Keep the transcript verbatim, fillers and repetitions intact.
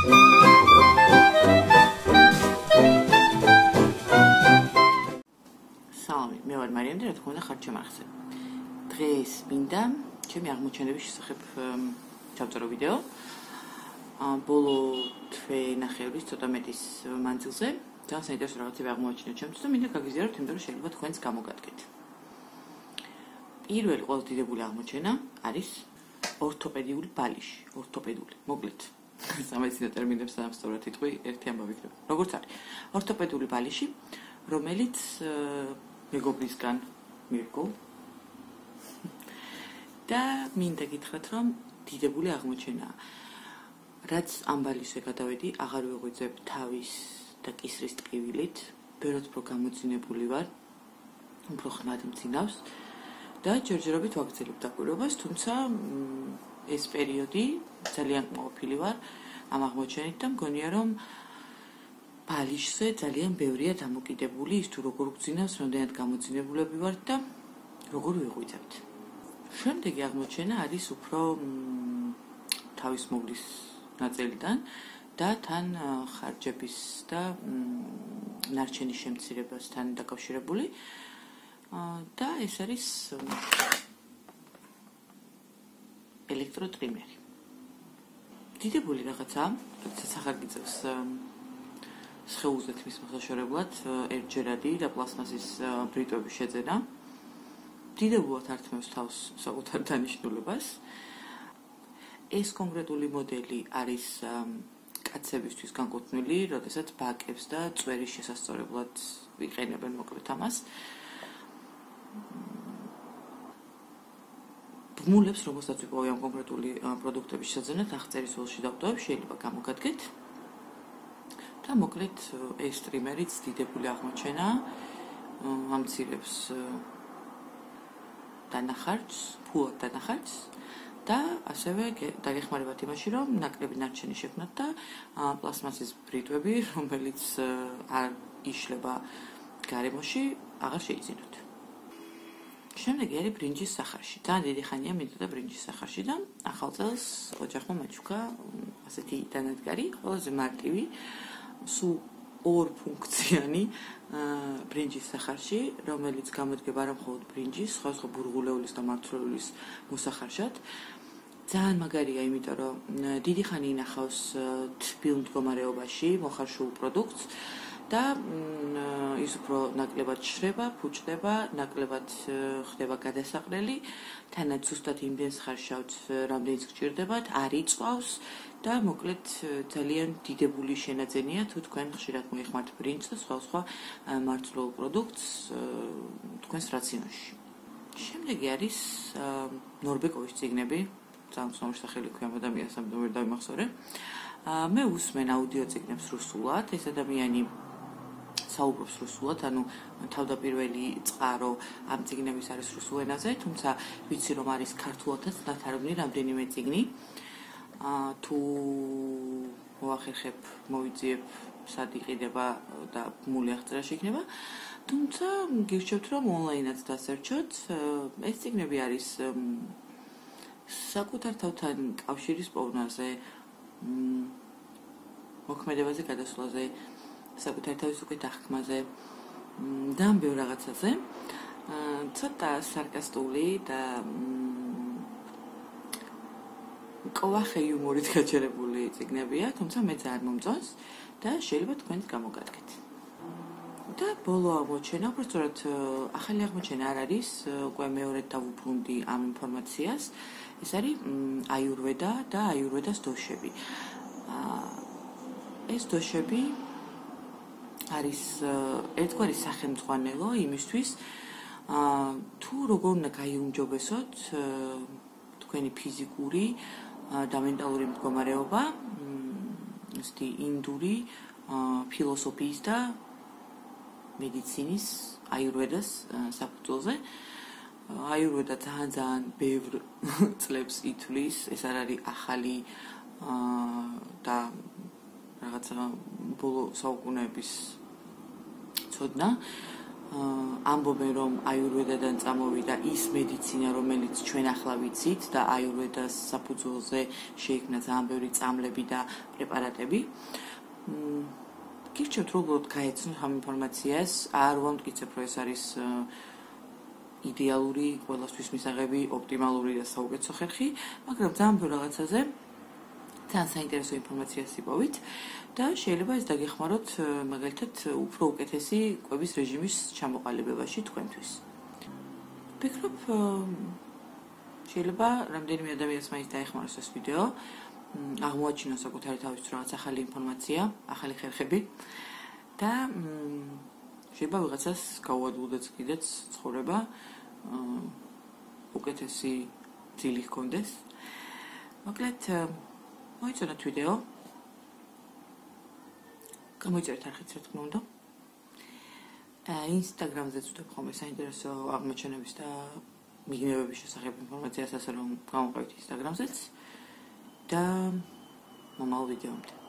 Salve, მე ვარ მარიამ და რა თქმა უნდა ხარ ჩემ არხზე. დღეს მინდა ჩემი აღმოჩენების შესახებ ჩავწერო ვიდეო. ბოლო თვე ნახევრის ცოტა მეტის მანძილზე ძალიან საინტერესო რაღაცები აღმოაჩინე ჩემთვის და მინდა გაგიზიაროთ, იმიტომ რომ შეიძლება თქვენც გამოგადგეთ. პირველი ყველაზე დიდებული აღმოჩენა არის ორთოპედიული ბალიში, ორთოპედიული, მოკლედ. სამეცნიერო ტერმინებს ამსწორად იტყვი, ერთი ამბავი იქნება. როგორც არის? ორთოპედიული ბალიში, რომელიც მეგობრისგან მირგო და მინდა გითხრათ, რომ დიდებული აღმოჩენაა. რაც ამ ბალისზე გადავედი, აღარ ვიღვიძებ თავის და კისრის ტკივილით, ბევრად უფრო გამოძინებული ვარ, უფრო ხნად მძინავს და ჯერჯერობით ვაგრძელებ დაკვირვებას, თუმცა ეს პერიოდი ძალიან კმაყოფილი ვარ ამ აღმოჩენით და მგონია, რომ ბალიშზე ძალიან ბევრია დამოკიდებული ის თუ როგორ გძინავს, რამდენად გამოძინებულები ვართ და როგორ ვიღვიძებთ. შემდეგი აღმოჩენა არის უფრო თავის მოვლის ნაწილიდან და თან ხარჯების და ნარჩენის შემცირებასთან დაკავშირებული და ეს არის ელექტროტრიმერი. დიდებული რაღაცა, როდესაც ახალ გიწევს სხეულზე თმის მოხაშორებლად ერთჯერადი და პლასმასის ბრიტვების შეძენა. დიდებულად ართმევს თავს საკუთარ დანიშნულებას. ეს კონკრეტული მოდელი არის კაცებისთვის განკუთვნილი, როდესაც ბაკებს და წვერის შესასწორებლად ვიყენებენ მოკლედ ამას. ბმულებს, რომელსაც ვიპოვე ამ კონკრეტული პროდუქტების შეძენად, აღწერის ველში დავტოვებ, შეიძლება გამოგადგეთ. და მოკლედ ეს ტრიმერიც დიდებული აღმოჩენა ამცირებს დანახარჯს, ფულად დანახარჯს და ასევე დაგეხმარებათ იმაში, რომ ნაკლები ნარჩენი შექმნათ და პლასმასის ბრიტვები, რომელიც არ იშლება გარემოში, აღარ შეიძინოთ. შემდეგი არის ბრინჯის სახარში. ძალიან დიდი ხანია მინდოდა ბრინჯის სახარში და ახალ წელს ოჯახმა მაჩუქა ასეთი დანადგარი, ყველაზე მარტივი სულ ორფუნქციანი ბრინჯის სახარში, რომელიც გამოდგება არა მხოლოდ ბრინჯის, სხვადასხვა ბურღულეულის და მარცვლეულის მოსახარშად. ძალიან მაგარია, იმიტომ რომ დიდი ხანი ინახავს თბილ მდგომარეობაში მოხარშულ პროდუქტს და ის უფრო ნაკლებად შრება, ფუჭდება, ნაკლებად ხდება გადასაყრელი, თანაც ზუსტად იმდენს ხარშავთ, რამდენიც გჭირდებათ, არ იწვავს და მოკლედ ძალიან დიდებული შენაძენია თუ თქვენ ხშირად მოიხმართ ბრინჯს და სხვადასხვა მარცვლეულ პროდუქტს თქვენს რაციონში. შემდეგი არის ნორბეკოვის წიგნები, ძალიან ცნობილი სახელი ქვია ადამიანს, ამიტომ ვერ დავიმახსოვრე. მე უსმენ აუდიო წიგნებს რუსულად, ეს ადამიანი საუბრობს რუსულად, ანუ თავდაპირველი წყარო ამ წიგნების არის რუსულ ენაზე, თუმცა ვიცი რომ არის ქართულადაც დათარგმნი რამდენიმე წიგნი. თუ მოახერხებ, მოვიძიებ, სად იყიდება და ბმული აღწერა შეიქმნება, თუმცა გირჩევთ რომ ონლაინად დასერჩოთ. ეს წიგნები არის საკუთარ თავთან კავშირის პოვნაზე, მოქმედებაზე, გადასვლაზე, საკუთარ თავის უკვე დახკმაზე და ამ ბევრ რაღაცაზე. ცოტა სარკასტული და კოვახე იუმორით გაჩერებული წიგნებია, თუმცა მე ძალიან მომწონს და შეიძლება თქვენც გამოგადგეთ. და ბოლო აღმოჩენა, უფრო სწორად ახალი აღმოჩენა არ არის, უკვე მეორედ დავუბრუნდი ამ ინფორმაციას. ეს არის აიურვედა და აიურვედას დოშები. ეს დოშები არის ერთგვარი სახელმძღვანელო იმისთვის, თუ როგორ უნდა გაიუმჯობესოთ თქვენი ფიზიკური და მენტალური მდგომარეობა, ესეთი ინდური ფილოსოფიის და მედიცინის აიურვედას საფუძველზე. აიურვედა ძალიან ძალიან ბევრ წლებს ითვლის, ეს არ არის ახალი და რაღაცა ბოლო საუკუნეების ცოდნა. ამბობენ რომ აიურვედადან წამოვიდა ის მედიცინა რომელიც ჩვენ ახლა ვიცით და აიურვედას საფუძველზე შეიქმნა ძალიან ბევრი წამლები და პრეპარატები. გირჩევთ უბრალოდ გაეცნოთ ამ ინფორმაციას, არ ვამტკიცებ რომ ეს არის იდეალური, ყველასთვის მისაღები, ოპტიმალური და საუკეთესო ხერხი, მაგრამ ძალიან ბევრ რაღაცაზე ძალიან საინტერესო ინფორმაციას იპოვით და შეიძლება ეს დაგეხმაროთ მაგალითად უფრო უკეთესი კვების რეჟიმის ჩამოყალიბებაში თქვენთვის. ვფიქრობ, შეიძლება რამდენიმე ადამიანს მაინც დაეხმაროს ეს ვიდეო, აღმოაჩინოს საკუთარი თავისთვის რაღაც ახალი ინფორმაცია, ახალი ხერხები და შეიძლება ვიღაცას გაუადვილდეს კიდეც ცხოვრება, უკეთესი ძილი ჰქონდეს. მოკლედ მოიწონოთ ვიდეო. გამოიწერეთ არხიც რა თქმა უნდა. ინსტაგრამზეც ვწვდებ ხოლმე საინტერესო აღმოჩენების და მიგნებების შესახებ ინფორმაციას, ასე რომ გამოყევით ინსტაგრამზეც და მომავალ ვიდეომდე.